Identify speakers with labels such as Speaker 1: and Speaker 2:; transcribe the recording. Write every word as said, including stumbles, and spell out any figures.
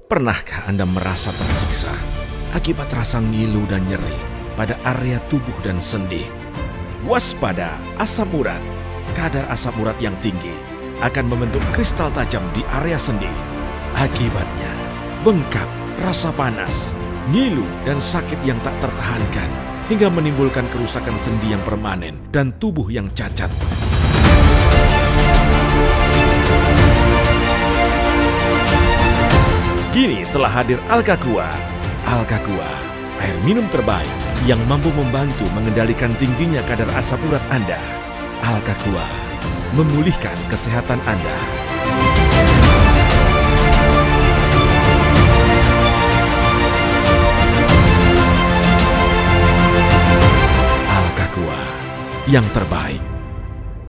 Speaker 1: Pernahkah Anda merasa tersiksa akibat rasa ngilu dan nyeri pada area tubuh dan sendi? Waspada asam urat. Kadar asam urat yang tinggi akan membentuk kristal tajam di area sendi. Akibatnya, bengkak, rasa panas, ngilu, dan sakit yang tak tertahankan hingga menimbulkan kerusakan sendi yang permanen dan tubuh yang cacat. Kini telah hadir Alka-Q U A. Alka-Q U A, air minum terbaik yang mampu membantu mengendalikan tingginya kadar asam urat Anda. Alka-Q U A, memulihkan kesehatan Anda. Alka-Q U A, yang terbaik.